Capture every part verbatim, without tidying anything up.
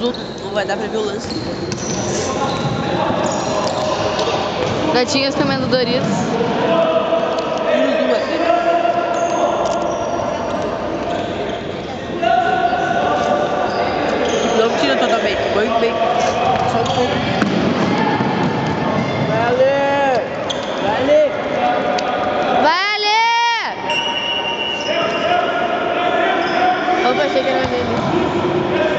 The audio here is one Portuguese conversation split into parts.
os outros. Não vai dar pra ver o lance. Gatinhas comendo Doritos. Não tira totalmente, põe bem. Só um pouco. Vale! Vale! Vale! Opa, achei que era dele.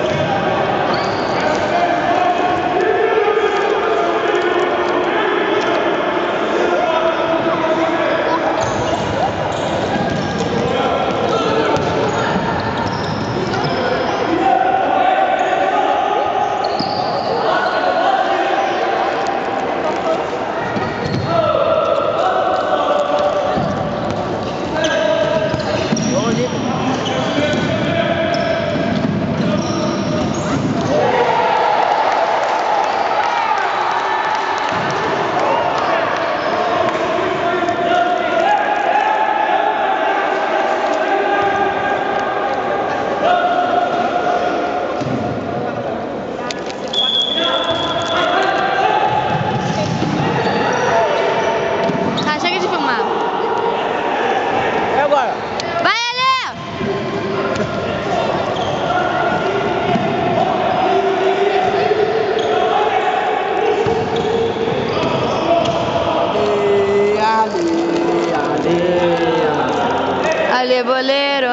Tá, chega de filmar. E agora? Vai, Ale! Ale, ale, ale. Ale, boleiro!